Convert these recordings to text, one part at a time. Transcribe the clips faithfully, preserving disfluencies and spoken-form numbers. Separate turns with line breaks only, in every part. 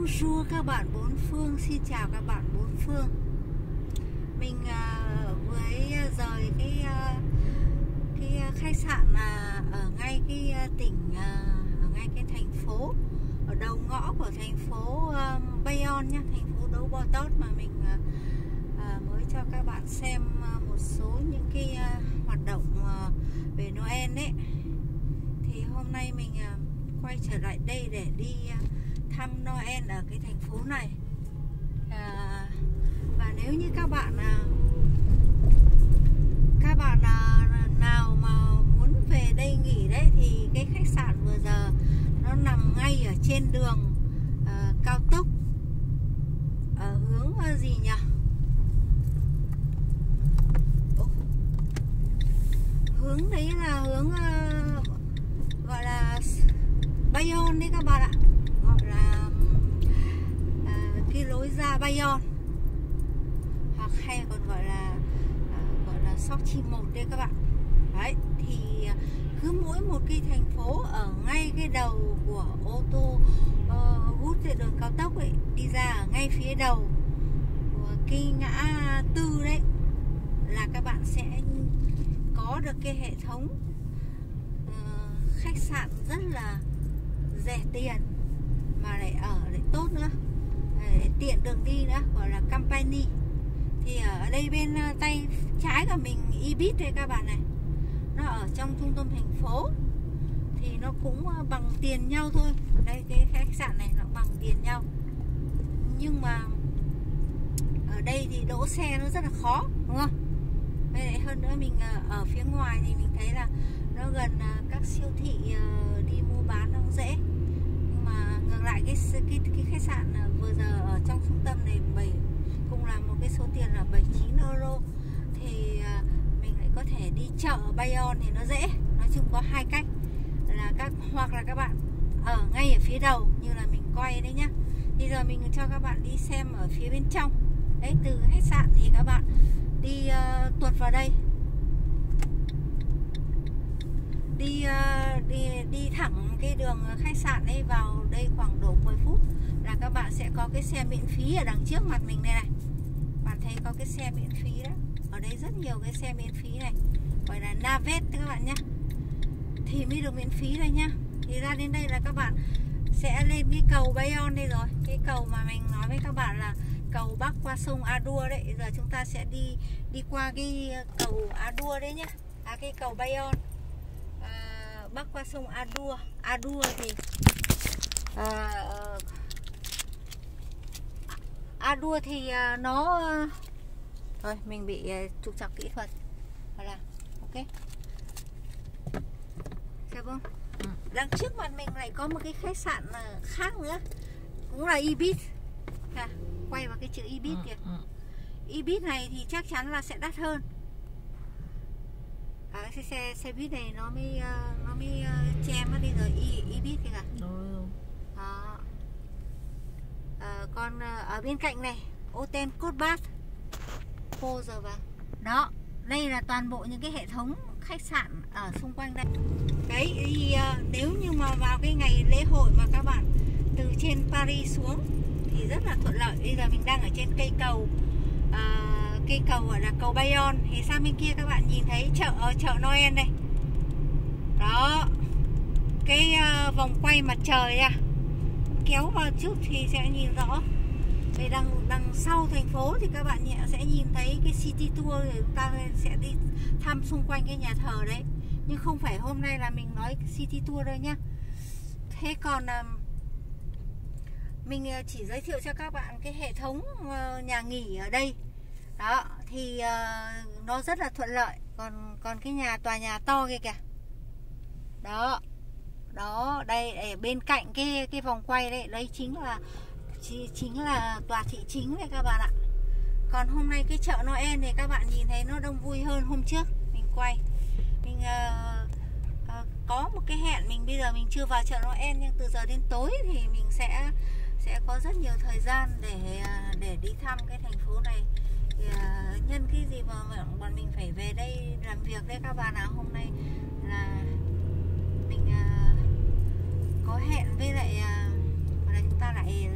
Bonjour các bạn bốn phương, xin chào các bạn bốn phương. Mình uh, với rời cái uh, cái khách sạn uh, ở ngay cái uh, tỉnh uh, ở ngay cái thành phố, ở đầu ngõ của thành phố uh, Bayonne nhá, thành phố đấu Bò Tót mà mình uh, uh, mới cho các bạn xem uh, một số những cái uh, hoạt động uh, về Noel đấy. Thì hôm nay mình uh, quay trở lại đây để đi uh, thăm Noel ở cái thành phố này. À, và nếu như các bạn à, các bạn à, nào mà muốn về đây nghỉ đấy thì cái khách sạn vừa giờ nó nằm ngay ở trên đường à, cao tốc ở hướng à, gì nhỉ? Ồ, hướng đấy là hướng à, gọi là Bayonne đấy các bạn ạ, gọi là à, cái lối ra Bayonne, hoặc hay còn gọi là à, gọi là Sochi một đây các bạn. Đấy, thì cứ mỗi một cái thành phố ở ngay cái đầu của ô tô uh, hút trên đường cao tốc ấy, đi ra ở ngay phía đầu của cái ngã tư đấy là các bạn sẽ có được cái hệ thống uh, khách sạn rất là rẻ tiền mà lại ở lại tốt nữa, để tiện đường đi nữa, gọi là company. Thì ở đây bên tay trái của mình Ibis đây các bạn này, nó ở trong trung tâm thành phố thì nó cũng bằng tiền nhau thôi. Đây cái khách sạn này nó bằng tiền nhau, nhưng mà ở đây thì đỗ xe nó rất là khó, đúng không? Đây lại hơn nữa mình ở phía ngoài thì mình thấy là nó gần các siêu thị, đi mua bán nó dễ. Nhưng mà ngược lại cái cái cái khách sạn vừa giờ ở trong trung tâm này bảy cũng là một cái số tiền là bảy mươi chín euro, thì mình lại có thể đi chợ Bayonne thì nó dễ. Nói chung có hai cách là các hoặc là các bạn ở ngay ở phía đầu như là mình quay đấy nhá. Bây giờ mình cho các bạn đi xem ở phía bên trong đấy, từ khách sạn thì các bạn đi uh, tuột vào đây, đi uh, đi đi thẳng cái đường khách sạn ấy vào đây khoảng độ mười phút là các bạn sẽ có cái xe miễn phí ở đằng trước mặt mình đây này. Bạn thấy có cái xe miễn phí đó, ở đây rất nhiều cái xe miễn phí này, gọi là Navet các bạn nhé, thì mới được miễn phí đây nhá. Thì ra đến đây là các bạn sẽ lên cái cầu Bayonne đây rồi, cái cầu mà mình nói với các bạn là cầu bắc qua sông Adour đấy. Giờ chúng ta sẽ đi đi qua cái cầu Adour đấy nhá, à, cái cầu Bayonne à, bắc qua sông Adour. Adour thì à, Adour thì à, nó rồi mình bị trục trặc kỹ thuật, gọi là ok. Thấy không? Ừ. Đằng trước mặt mình lại có một cái khách sạn khác nữa, cũng là Ibis. À, quay vào cái chữ Ibis kìa. Ừ, ừ. Ibis này thì chắc chắn là sẽ đắt hơn. À, cái xe xe buýt này nó mới nó mới uh, che mất đi rồi. Ibis kìa. Ừ. Đó. À, còn uh, ở bên cạnh này Hotel Courtyard cô giờ vào. Đó, đây là toàn bộ những cái hệ thống khách sạn ở xung quanh đây. Đấy thì uh, nếu như mà vào cái ngày lễ hội mà các bạn từ trên Paris xuống thì rất là thuận lợi. Bây giờ mình đang ở trên cây cầu, à, cây cầu gọi là cầu Bayonne. Thì sang bên kia các bạn nhìn thấy chợ chợ Noel đây. Đó, cái uh, vòng quay mặt trời à, kéo vào chút thì sẽ nhìn rõ. Đây đằng đằng sau thành phố thì các bạn sẽ nhìn thấy cái city tour, để chúng ta sẽ đi thăm xung quanh cái nhà thờ đấy. Nhưng không phải hôm nay là mình nói city tour đâu nhá. Thế còn uh, mình chỉ giới thiệu cho các bạn cái hệ thống nhà nghỉ ở đây. Đó, thì uh, nó rất là thuận lợi. Còn còn cái nhà tòa nhà to kia kìa. Đó. Đó, đây ở bên cạnh cái cái vòng quay đấy, đấy chính là chính là tòa thị chính đấy các bạn ạ. Còn hôm nay cái chợ Noel thì các bạn nhìn thấy nó đông vui hơn hôm trước mình quay. Mình uh, uh, có một cái hẹn, mình bây giờ mình chưa vào chợ Noel, nhưng từ giờ đến tối thì mình sẽ sẽ có rất nhiều thời gian để để đi thăm cái thành phố này. Thì, uh, nhân cái gì mà bọn mình phải về đây làm việc đấy các bạn ạ. Hôm nay là mình uh, có hẹn với lại uh, là chúng ta lại, lại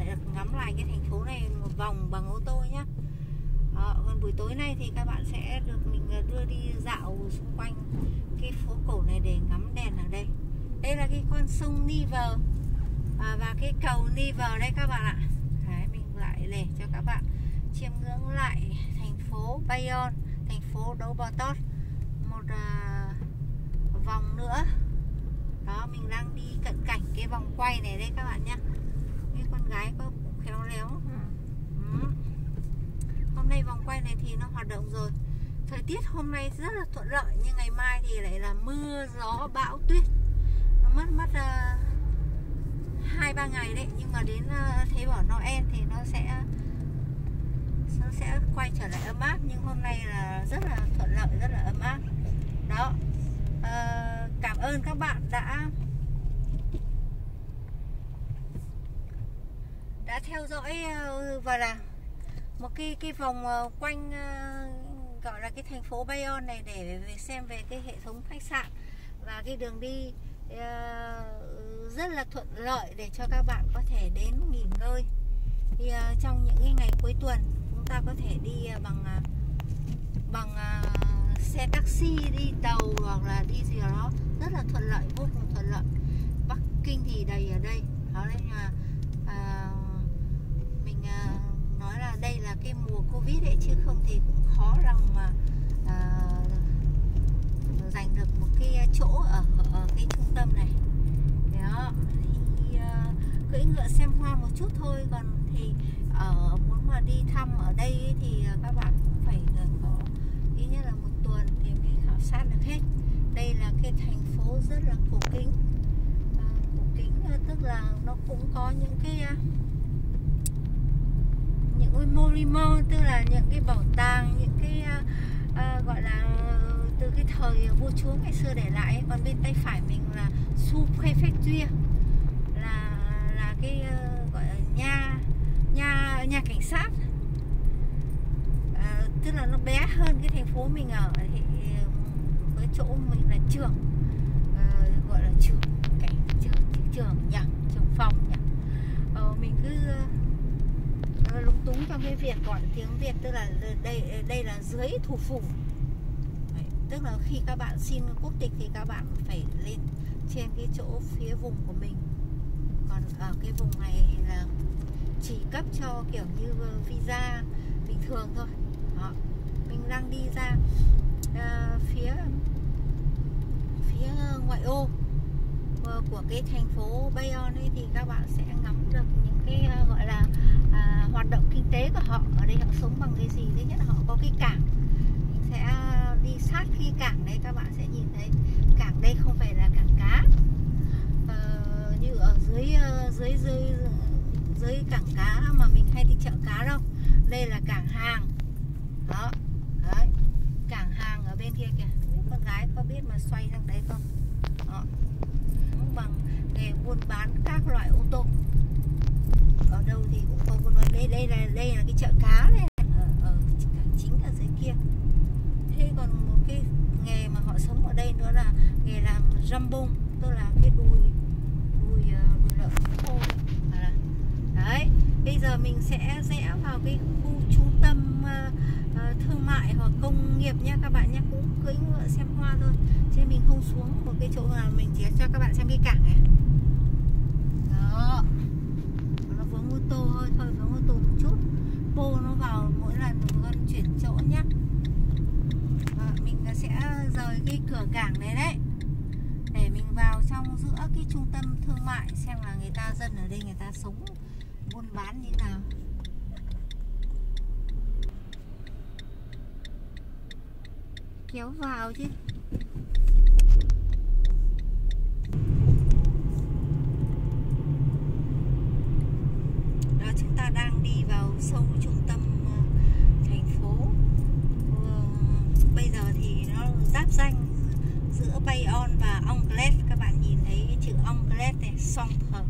được ngắm lại cái thành phố này một vòng bằng ô tô nhé. Đó, còn buổi tối nay thì các bạn sẽ được mình đưa đi dạo xung quanh cái phố cổ này để ngắm đèn ở đây. Đây là cái con sông Niver à, và cái cầu Niver đây các bạn ạ. Đấy, mình lại để cho các bạn chiêm ngưỡng lại thành phố Bayonne, thành phố Đấu Bò Tót một à, vòng nữa. Đó, mình đang đi cận cảnh cái vòng quay này đây các bạn nhé. Cái con gái có khéo léo. Ừ. Hôm nay vòng quay này thì nó hoạt động rồi. Thời tiết hôm nay rất là thuận lợi, nhưng ngày mai thì lại là mưa, gió, bão, tuyết. Nó mất mất hai uh, ba ngày đấy, nhưng mà đến uh, thế bảo Noel thì nó sẽ nó sẽ quay trở lại ấm áp. Nhưng hôm nay là rất là thuận lợi, rất là ấm áp. Đó. Uh, cảm ơn các bạn đã đã theo dõi uh, và là một cái cái vòng uh, quanh uh, gọi là cái thành phố Bayonne này để về xem về cái hệ thống khách sạn và cái đường đi uh, rất là thuận lợi để cho các bạn có thể đến nghỉ ngơi. Thì uh, trong những cái ngày cuối tuần chúng ta có thể đi uh, bằng uh, bằng uh, xe taxi, đi tàu hoặc là đi gì đó rất là thuận lợi, vô cùng thuận lợi. Bắc Kinh thì đầy ở đây. Đó nên là uh, mình uh, nói là đây là cái mùa Covid ấy, chứ không thì cũng khó lòng mà uh, giành được một cái chỗ ở, ở cái trung tâm này. Đó, thì uh, cưỡi ngựa xem hoa một chút thôi, còn thì ở uh, muốn mà đi thăm ở đây ấy, thì uh, các bạn cũng phải uh, có ít nhất là một tuần thì mới khảo sát được hết. Đây là cái thành phố rất là cổ kính. Uh, cổ kính uh, tức là nó cũng có những cái uh, những cái monument, tức là những cái bảo tàng, những cái uh, uh, gọi là uh, từ cái thời vua chúa ngày xưa để lại ấy. Còn bên tay phải mình là sous-préfecture, là là cái uh, gọi là nhà nhà nhà cảnh sát. Uh, tức là nó bé hơn cái thành phố mình ở, thì với chỗ mình là trường, uh, gọi là trường cảnh trường trường nhỉ, trường phòng nhỉ. Uh, mình cứ uh, lúng túng trong cái việc gọi tiếng Việt, tức là đây đây là dưới thủ phủ. Đấy, tức là khi các bạn xin quốc tịch thì các bạn phải lên trên cái chỗ phía vùng của mình. Còn ở cái vùng này là chỉ cấp cho kiểu như visa bình thường thôi. Đó. Mình đang đi ra uh, phía phía ngoại ô uh, của cái thành phố Bayonne ấy, thì các bạn sẽ ngắm được những cái uh, gọi là uh, hoạt động kinh tế của họ. Ở đây họ sống bằng cái gì? Thứ nhất là họ có cái cảng. Mình sẽ đi sát cái cảng đấy, các bạn sẽ nhìn thấy cảng đây không phải là cảng cá uh, như ở dưới uh, dưới dưới dưới cảng cá mà mình hay đi chợ cá đâu. Đây là cảng hàng. Đó. Đấy. Cảng hàng ở bên kia kìa. Biết con gái có biết mà xoay sang đấy không? Đó. Cũng bằng nghề buôn bán các loại ô tô. Ở đâu thì cũng có buôn bán. Đây đây là đây là cái chợ cá này, ở, ở cảng chính ở dưới kia. Thế còn một cái nghề mà họ sống ở đây nữa là nghề làm jambon, tức là cái đùi đùi, đùi lợn khô. Đấy, bây giờ mình sẽ rẽ vào cái khu trung tâm uh, uh, thương mại hoặc công nghiệp nha các bạn nhé. Cũng cưỡi ngựa xem hoa thôi, chứ mình không xuống một cái chỗ là mình chỉ cho các bạn xem cái cảng này. Đó, nó vướng ô tô thôi, thôi vướng ô tô một chút. Bô nó vào mỗi lần con chuyển chỗ nhé. À, mình sẽ rời cái cửa cảng này đấy, để mình vào trong giữa cái trung tâm thương mại xem là người ta dân ở đây người ta sống buôn bán như nào. Kéo vào chứ. Đó, chúng ta đang đi vào sâu trung tâm uh, thành phố. Uh, bây giờ thì nó giáp danh giữa Bayonne và Anglet. Các bạn nhìn thấy cái chữ Anglet này, Centre.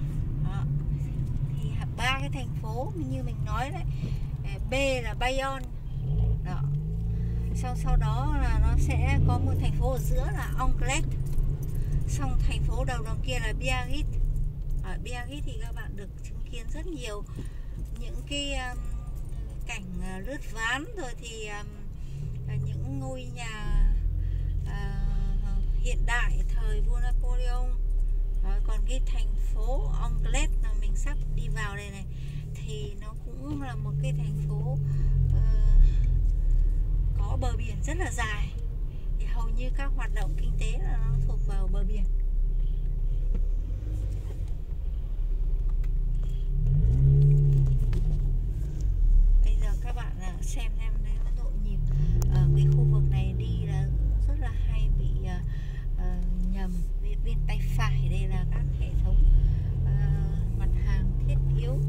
Ba cái thành phố như mình nói đấy. B là Bayonne. Đó. Sau sau đó là nó sẽ có một thành phố ở giữa là Anglet. Xong thành phố đầu đồng kia là Biarritz. Ở Biarritz thì các bạn được chứng kiến rất nhiều những cái um, cảnh uh, lướt ván, rồi thì um, những ngôi nhà uh, hiện đại thời vua Napoleon. Đó, còn cái thành phố Anglet mà mình sắp đi vào đây này thì nó cũng là một cái thành phố uh, có bờ biển rất là dài, thì hầu như các hoạt động kinh tế là nó thuộc vào bờ biển. Bây giờ các bạn xem xem đấy, nó nhộn nhịp ở cái khu vực này đi là cũng rất là hay bị uh, uh, nhầm. Bên, bên tay phải đây là các hệ thống uh, mặt hàng thiết yếu,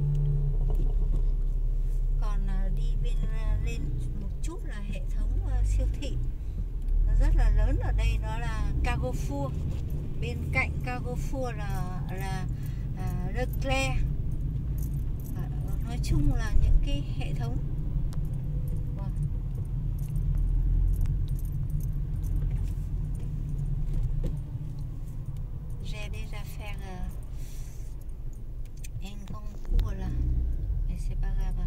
còn uh, đi bên uh, lên một chút là hệ thống uh, siêu thị rất là lớn ở đây, đó là Carrefour. Bên cạnh Carrefour là là uh, Leclerc. Uh, nói chung là những cái hệ thống wow. J'ai déjà fait uh, un concours là, mais c'est pas grave.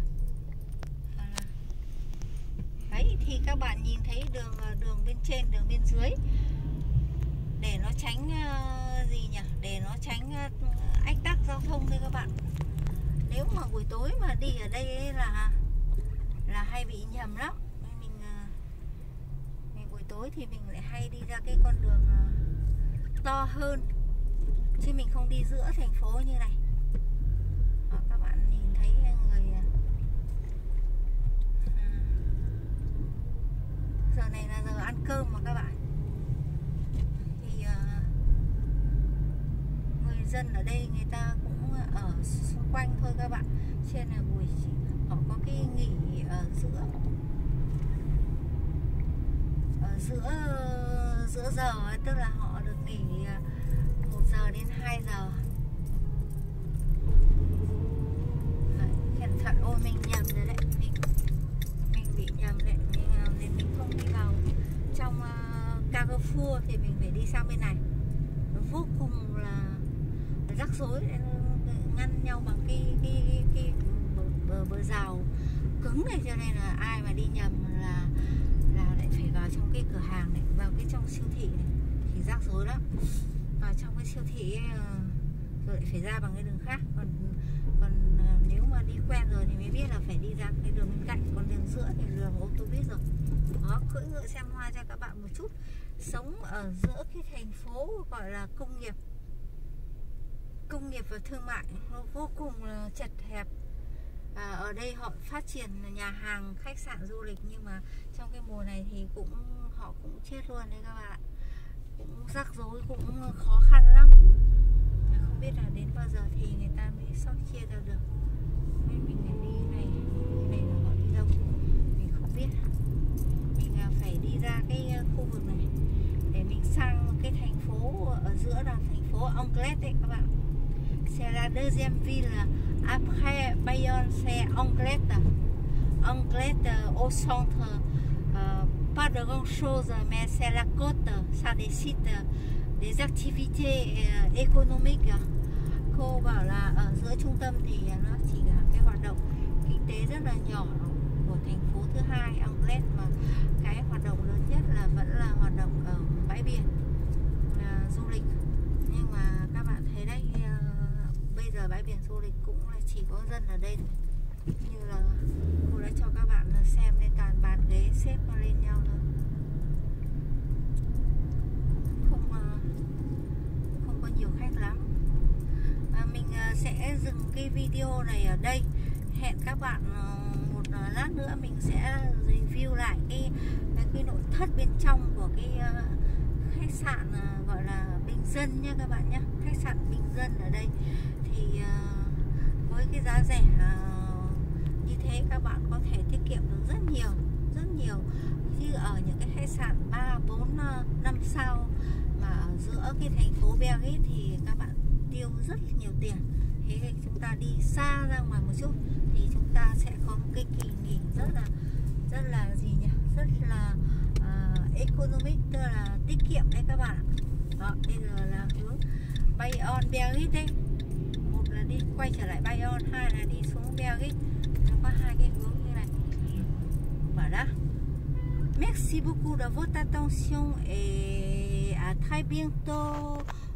Đấy, thì các bạn nhìn thấy đường đường bên trên, đường bên dưới, để nó tránh uh, gì nhỉ? Để nó tránh uh, ách tắc giao thông thôi các bạn. Nếu mà buổi tối mà đi ở đây ấy là là hay bị nhầm lắm. Mình, uh, mình buổi tối thì mình lại hay đi ra cái con đường uh, to hơn, chứ mình không đi giữa thành phố như này. Đó, các bạn nhìn thấy người uh, giờ này là giờ ăn cơm mà các bạn, thì uh, người dân ở đây người ta cũng ở xung quanh thôi các bạn, cho nên là buổi họ có cái nghỉ ở giữa ở giữa giữa giờ ấy, tức là họ được nghỉ một giờ đến hai giờ. Đấy, cẩn thận, ôi mình nhầm rồi đấy, mình mình bị nhầm đấy, mình, nên mình không đi vào trong uh, Carrefour thì mình phải đi sang bên này. Nó vô cùng là rắc rối, ngăn nhau bằng cái cái cái, cái bờ, bờ, bờ rào cứng này, cho nên là ai mà đi nhầm là là lại phải vào trong cái cửa hàng này, vào cái trong siêu thị này thì rắc rối lắm. Vào trong cái siêu thị ấy, rồi lại phải ra bằng cái đường khác, còn còn nếu mà đi quen rồi thì mới biết là phải đi ra cái đường bên cạnh, còn đường giữa thì đường ô tô biết rồi. Đó, cưỡi ngựa xem hoa cho các bạn một chút. Sống ở giữa cái thành phố gọi là công nghiệp công nghiệp và thương mại, nó vô cùng là chật hẹp. À, ở đây họ phát triển nhà hàng, khách sạn, du lịch, nhưng mà trong cái mùa này thì cũng họ cũng chết luôn đấy các bạn, cũng rắc rối, cũng khó khăn lắm. Không biết là đến bao giờ thì người ta mới sắp chia ra được. Nên mình phải đi này, đi này là họ đi đâu mình không biết. Mình phải đi ra cái khu vực này để mình sang cái thành phố ở giữa là thành phố Anglet đấy các bạn. C'est la deuxième ville après Bayonne, c'est Anglet. Anglet euh, au centre, euh, pas de grand chose, mais c'est la côte, ça décide des activités euh, économiques. Cô bảo là ở giữa trung tâm thì nó chỉ là cái hoạt động kinh tế rất là nhỏ của thành phố thứ hai Anglet, mà cái hoạt động lớn nhất là vẫn là hoạt động ở bãi biển, là du lịch. Nhưng mà các bạn thấy đấy, bây giờ bãi biển du lịch cũng là chỉ có dân ở đây, như là cô đã cho các bạn xem nên toàn bàn ghế xếp lên nhau thôi, không không có nhiều khách lắm. À, mình sẽ dừng cái video này ở đây. Hẹn các bạn một lát nữa mình sẽ review lại cái cái nội thất bên trong của cái khách sạn gọi là bình dân nha các bạn nhé. Khách sạn bình dân ở đây thì với cái giá rẻ như thế các bạn có thể tiết kiệm được rất nhiều, rất nhiều. Chứ ở những cái khách sạn ba, bốn, năm sao mà ở giữa cái thành phố Belgique thì các bạn tiêu rất nhiều tiền. Thế thì chúng ta đi xa ra ngoài một chút thì chúng ta sẽ có một cái kỳ nghỉ rất là rất là gì nhỉ, rất là uh, economic, tức là tiết kiệm đấy các bạn. Đó, bây giờ là hướng Bayonne Belgique đây. Một là đi quay trở lại Bayonne, hai là đi xuống Belgique. Nó có hai cái hướng như này. Voilà. Merci beaucoup de votre attention et à très bientôt.